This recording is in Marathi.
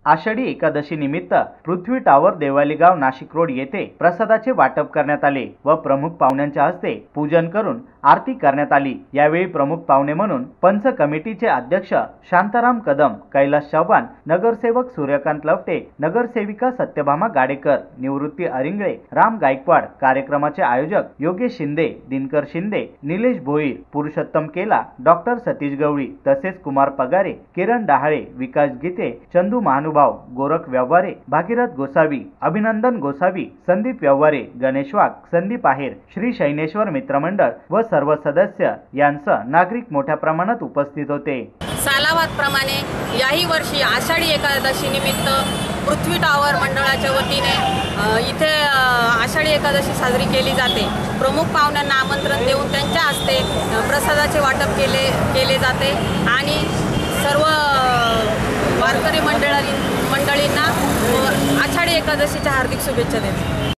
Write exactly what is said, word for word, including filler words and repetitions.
आषाढी एकादशी निमित्त पृथ्वी टावर देवाली गाव नाशिक रोड येथे प्रसादाचे वाटप करण्यात आले व प्रमुख पाहुण्यांच्या हस्ते पूजन करून आरती करण्यात आली। यावेळी प्रमुख पाहुणे म्हणून पंच कमिटीचे अध्यक्ष शांताराम कदम, कैलास चव्हाण, नगरसेवक सूर्यकांत लवटे, नगरसेविका सत्यभामा गाडेकर, निवृत्ती अरिंगळे, राम गायकवाड, कार्यक्रमाचे आयोजक योगेश शिंदे, दिनकर शिंदे, निलेश भोईर, पुरुषोत्तम केला, डॉक्टर सतीश गवळी तसेच कुमार पगारे, किरण डहाळे, विकास गीते, चंदू महानुभाव, गोरख व्यवहारे, भागीरथ गोसावी, अभिनंदन गोसावी, संदीप व्यवहारे, गणेश वाघ, संदीप आहेर, श्री शैनेश्वर मित्रमंडळ व सर्व सदस्य यांसह नागरिक मोठ्या प्रमाणात उपस्थित होते। सालावाद प्रमाणे याही वर्षी आषाढी एकादशी निमित्त पृथ्वी टावर मंडळाच्या वतीने इथे आषाढी एकादशी साजरी केली जाते। प्रमुख पाहुण्यांना आमंत्रण देऊन त्यांच्या हस्ते प्रसादाचे वाटप केले केले जाते आणि सर्व वारकरी मंडळी मंडळींना आषाढी एकादशीच्या हार्दिक शुभेच्छा देते।